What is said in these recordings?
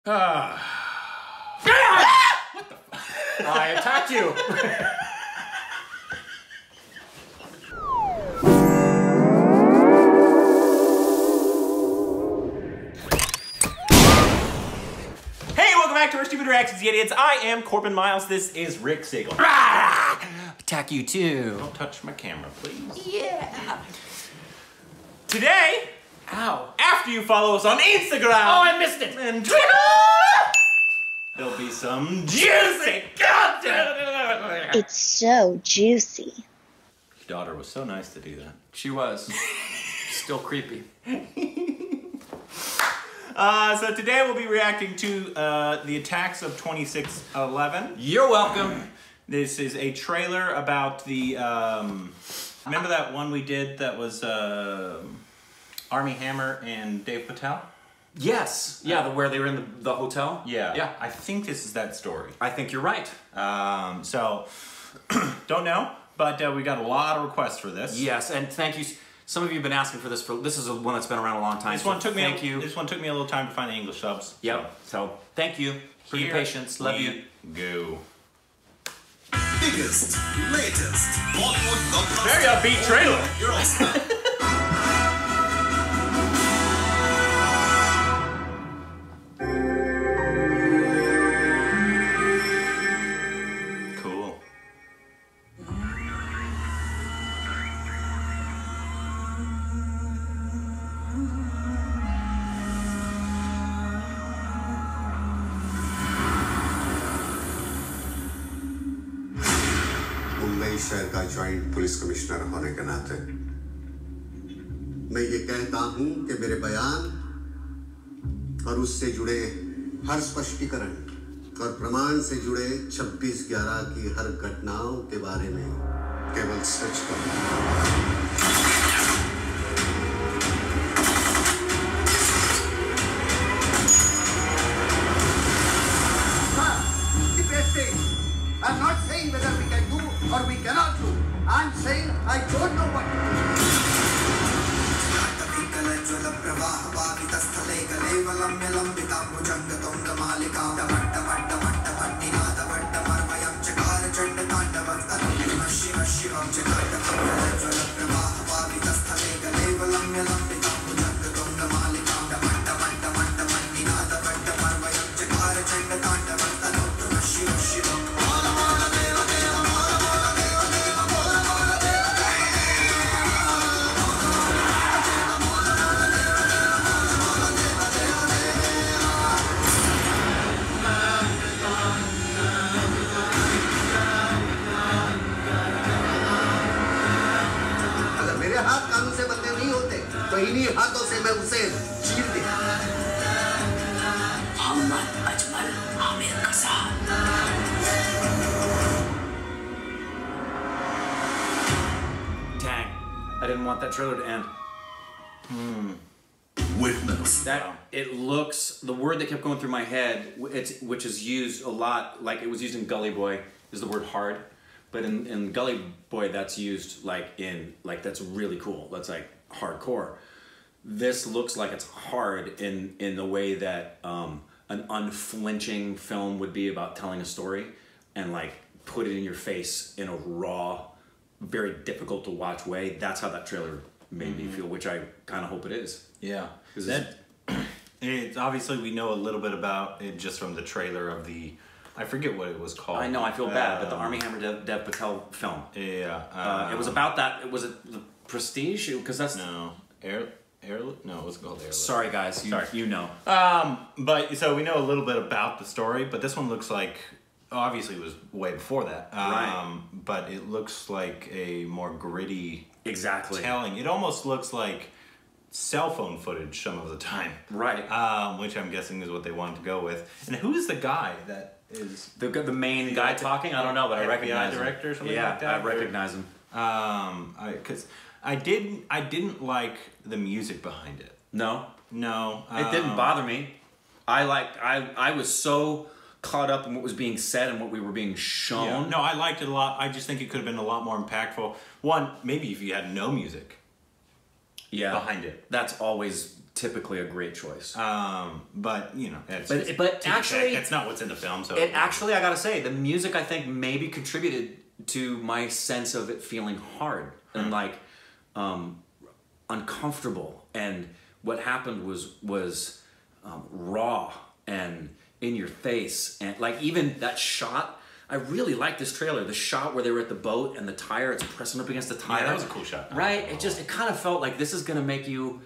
What the fuck? I attacked you! Hey, welcome back to our Stupid Reactions, you idiots. I am Corbin Miles. This is Rick Sigel. Attack you too. Don't touch my camera, please. Yeah. Today, after you follow us on Instagram. Oh, I missed it. And Twitter, there'll be some juicy content. It's so juicy. Your daughter was so nice to do that. She was. Still creepy. So today we'll be reacting to the attacks of 2611. You're welcome. This is a trailer about the, remember that one we did that was Armie Hammer and Dave Patel? Yes. Yeah, where they were in the hotel? Yeah. Yeah. I think this is that story. I think you're right. So, don't know, but we got a lot of requests for this. Yes, and thank you. Some of you have been asking for this. This is one that's been around a long time. This one took me. Thank you. This one took me a little time to find the English subs. Yep. So thank you for your patience. Love you. Go. Biggest, latest, Bollywood. Very upbeat trailer. You're all set. Cool. Mumbai शहर का joint police commissioner होने के नाते मैं ये कहता हूं कि मेरे बयान और उससे जुड़े हर स्पष्टीकरण और प्रमाण से जुड़े 26/11 की हर घटनाओं के बारे में केवल सच कहूंगा। I'm not saying whether we can do or we cannot do. I'm saying I don't know what to do. तो इन्हीं हाथों से मैं उसे चीर दिया। Mohammad Ajmal Aamir Kasab. Dang. I didn't want that trailer to end. Witness. It looks, the word that kept going through my head, which is used a lot, like it was used in Gully Boy, is the word hard. But in Gully Boy, that's used that's really cool. That's like hardcore. This looks like it's hard in the way that an unflinching film would be about telling a story, and like put it in your face in a raw, very difficult to watch way. That's how that trailer made me feel, which I kind of hope it is. Yeah. It's obviously we know a little bit about it just from the trailer of the, I forget what it was called. I know, I feel bad, but the Armie Hammer Dev Patel film. Yeah. It was about that. Was it The Prestige? Because that's no no, it was called Airlift. Sorry, guys. You know. But so we know a little bit about the story, but this one looks like, obviously it was way before that. Right. But it looks like a more gritty telling. It almost looks like cell phone footage some of the time. Right. Which I'm guessing is what they wanted to go with. And who's the guy that is the main guy talking? I don't know, but I recognize him. director or something Yeah, like that? I recognize him. Because I didn't like the music behind it. No. No. It didn't bother me. I was so caught up in what was being said and what we were being shown. Yeah. No, I liked it a lot. I just think it could have been a lot more impactful. One, maybe if you had no music behind it. That's always typically a great choice. But you know, it's But actually, it's not what's in the film. So it actually, I gotta say, the music I think maybe contributed to my sense of it feeling hard and like uncomfortable. And what happened was raw and in your face, and like even that shot. I really like this trailer. The shot where they were at the boat and the tire, it's pressing up against the tire. Yeah, that was a cool shot. Right? It kind of felt like this is gonna make you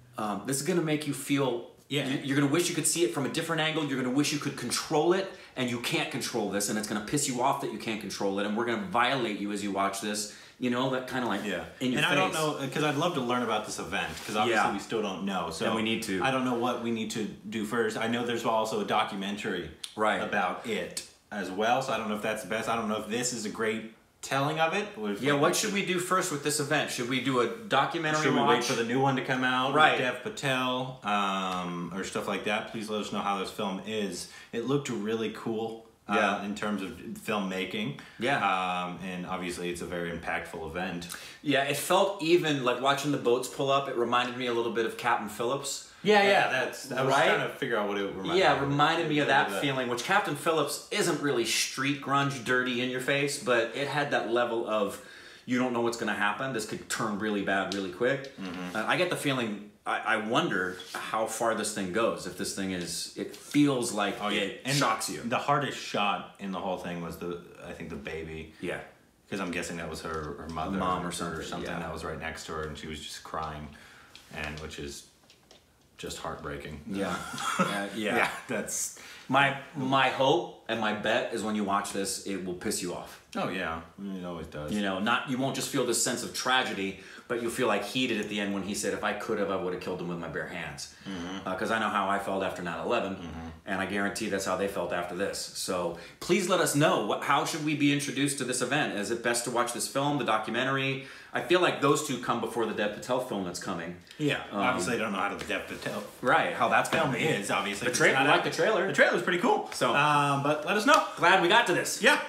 feel. Yeah. You're gonna wish you could see it from a different angle. You're gonna wish you could control it, and you can't control this, and it's gonna piss you off that you can't control it, and we're gonna violate you as you watch this. You know, that kind of like in your face. I don't know, because I'd love to learn about this event, because obviously we still don't know. So and we need to. I don't know what we need to do first. I know there's also a documentary about it as well, so I don't know if that's the best. I don't know if this is a great telling of it. Yeah, what should we do first with this event? Should we do a documentary Should we watch? wait for the new one to come out? Right. With Dev Patel, or stuff like that. Please let us know how this film is. It looked really cool. In terms of filmmaking. Yeah. And obviously it's a very impactful event. Yeah, it felt even like watching the boats pull up. It reminded me a little bit of Captain Phillips. I was trying to figure out what it reminded me of. Yeah, reminded me of that feeling, which Captain Phillips isn't really street grunge, dirty in your face, but it had that level of you don't know what's going to happen. This could turn really bad really quick. I get the feeling. I wonder how far this thing goes. If this thing it feels like it shocks you. The hardest shot in the whole thing was I think the baby. Yeah. Because I'm guessing that was her mother, mom or something that was right next to her, and she was just crying, and which is just heartbreaking. Yeah. Yeah, that's my hope and my bet is when you watch this, it will piss you off. Oh yeah, it always does. You know, you won't just feel this sense of tragedy, but you'll feel like he did at the end when he said, if I could have, I would have killed him with my bare hands. Because I know how I felt after 9/11, and I guarantee that's how they felt after this. So please let us know, how should we be introduced to this event? Is it best to watch this film, the documentary? I feel like those two come before the Dev Patel film that's coming. Yeah, obviously I don't know how the Dev Patel how that's film going is, obviously. I like the trailer. The trailer's pretty cool. So, but let us know. Glad we got to this. Yeah.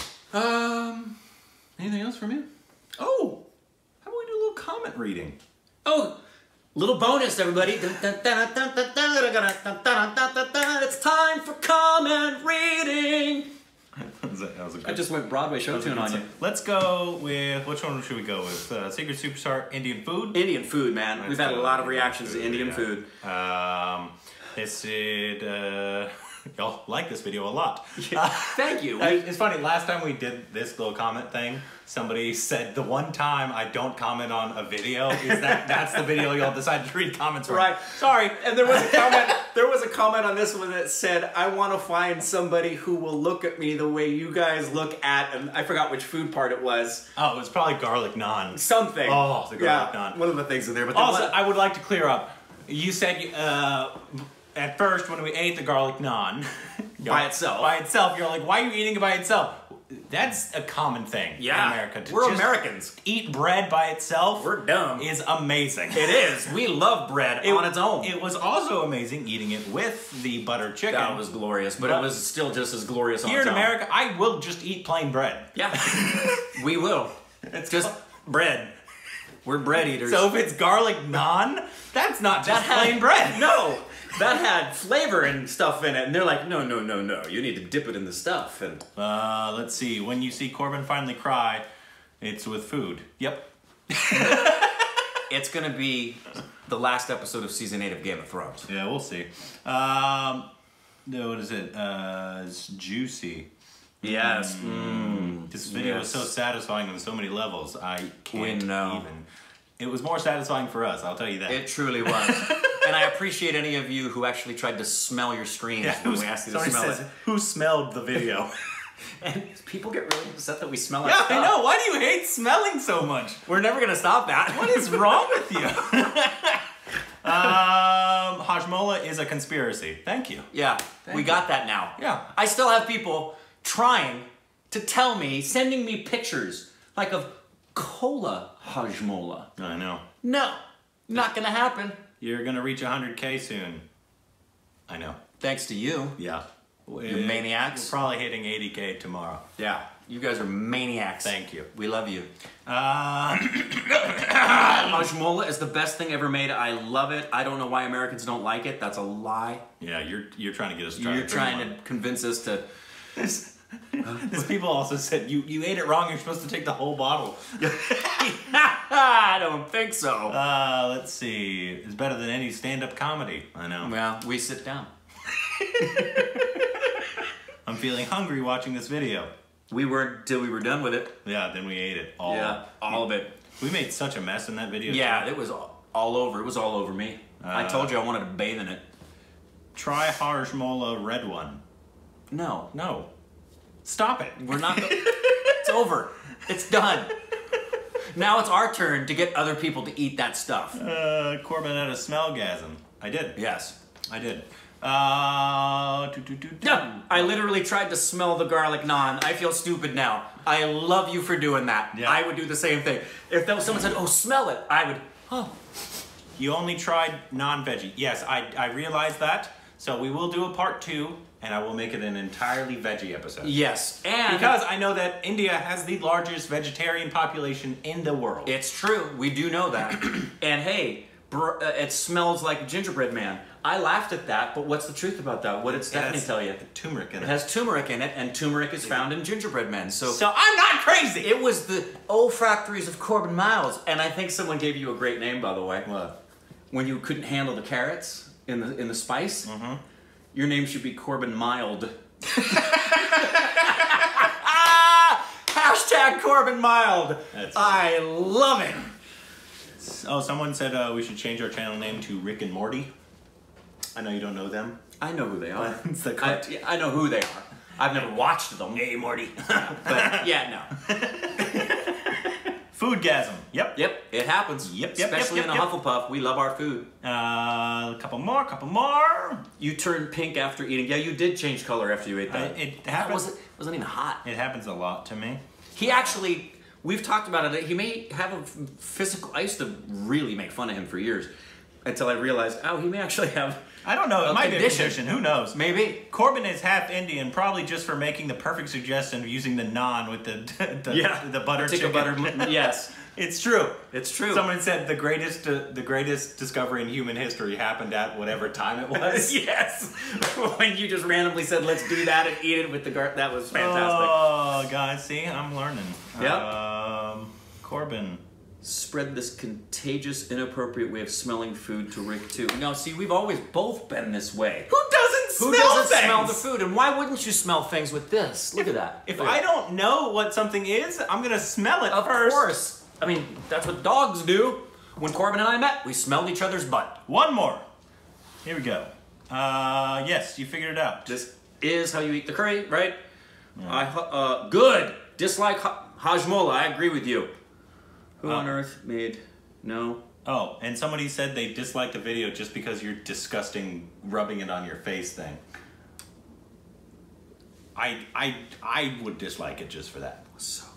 Anything else from you? Oh, how about we do a little comment reading? Oh, little bonus, everybody. It's time for comment reading. That was a good, I just went Broadway show tune on you. Let's go with, which one should we go with? Secret Superstar, Indian Food? Indian food, man. We've had a lot of reactions to Indian food. This is, y'all like this video a lot. Thank you. It's funny, last time we did this little comment thing, somebody said the one time I don't comment on a video is that's the video y'all decided to read comments from. Right. Sorry. And there was a comment on this one that said, I want to find somebody who will look at me the way you guys look at, and I forgot which food part it was. Oh, it was probably garlic naan. Something. Oh, the garlic naan. One of the things in there. But also, I would like to clear up. You said at first when we ate the garlic naan by itself, you're like, why are you eating it by itself? That's a common thing in America. We're Americans. Eat bread by itself. We're dumb. Is amazing. It is. We love bread on its own. It was also amazing eating it with the butter chicken. That was glorious, but it was still just as glorious on its own. Here in America, I will just eat plain bread. Yeah, we will. It's just bread. We're bread eaters. So if it's garlic naan, that's not just plain bread. No. That had flavor and stuff in it, and they're like, no, you need to dip it in the stuff. And let's see, when you see Corbin finally cry, it's with food. Yep. It's gonna be the last episode of season 8 of Game of Thrones. Yeah, we'll see. What is it? It's juicy. Yes. This video is so satisfying on so many levels. I can't even. It was more satisfying for us, I'll tell you that. It truly was. And I appreciate any of you who actually tried to smell your screens when we asked you to smell it. Who smelled the video? And people get really upset that we smell it. Yeah, I know. Why do you hate smelling so much? We're never going to stop that. What is wrong with you? Hajmola is a conspiracy. Thank you. Yeah, we got that now. Yeah. I still have people trying to tell me, sending me pictures, like of cola Hajmola. I know. No, not gonna happen. You're gonna reach 100K soon. I know. Thanks to you. Yeah. You maniacs. We're probably hitting 80K tomorrow. Yeah. You guys are maniacs. Thank you. We love you. Uh, Hajmola is the best thing ever made. I love it. I don't know why Americans don't like it. That's a lie. yeah, you're trying to get us to try You're to trying to convince us to... This people also said you ate it wrong. You're supposed to take the whole bottle. I don't think so. Let's see. It's better than any stand-up comedy. I know. Well, we sit down. I'm feeling hungry watching this video. We weren't till we were done with it. Yeah, then we ate it all. Yeah, all of it. We made such a mess in that video. Yeah, too. it was all over. It was all over me. I told you I wanted to bathe in it. Try Hajmola red one. No, No. Stop it. we're not. It's over. It's done. Now it's our turn to get other people to eat that stuff. Corbin had a smellgasm. I did. Yes. I did. No, I literally tried to smell the garlic naan. I feel stupid now. I love you for doing that. Yeah. I would do the same thing. If someone said, "Oh, smell it," I would. Oh, You only tried non-veggie. Yes, I realized that. So we will do a part 2, and I will make it an entirely veggie episode. yes, and Because I know that India has the largest vegetarian population in the world. it's true. We do know that. And hey, it smells like gingerbread man. I laughed at that, but what's the truth about that? What did Stephanie tell you? Turmeric in It it. has turmeric in it, and turmeric is found in gingerbread men. So I'm not crazy! it was the olfactories of Corbin Miles, and I think someone gave you a great name, by the way. What? When you couldn't handle the carrots in the spice, your name should be Corbin Mild. Hashtag Corbin Mild. That's I love it. Oh, someone said we should change our channel name to Rick and Morty. I know you don't know them. I know who they are. It's the cart- I know who they are. I've never watched them. Hey, Morty. But yeah, no. Foodgasm. Yep. Yep, it happens. Yep. Especially in a Hufflepuff. We love our food. A couple more. You turned pink after eating. Yeah, you did change color after you ate that. It That happens. wasn't even hot. It happens a lot to me. He actually, we've talked about it. He may have a physical. I used to really make fun of him for years until I realized, oh, he may actually have. I don't know. It A might be a condition. condition. Who knows? Maybe. Corbin is half Indian, probably just for making the perfect suggestion of using the naan with the butter Tikka chicken. butter. Yes, It's true. it's true. Someone said the greatest discovery in human history happened at whatever time it was. Yes. When you just randomly said, "Let's do that and eat it with the that was fantastic. Oh, guys, see, I'm learning. Yep. Corbin. Spread this contagious, inappropriate way of smelling food to Rick too. No, see, we've always both been this way. Who doesn't Who smell doesn't things? smell the food? And why wouldn't you smell things with this? Look at that. If Look at I that. don't know what something is, I'm gonna smell it Of first. course. I mean, that's what dogs do. When Corbin and I met, we smelled each other's butt. One more. Here we go. Yes, you figured it out. This is how you eat the curry, right? Good. Dislike Hajmola. I agree with you. Who on earth made no? Oh, and somebody said they disliked the video just because you're disgusting rubbing it on your face thing. I would dislike it just for that. So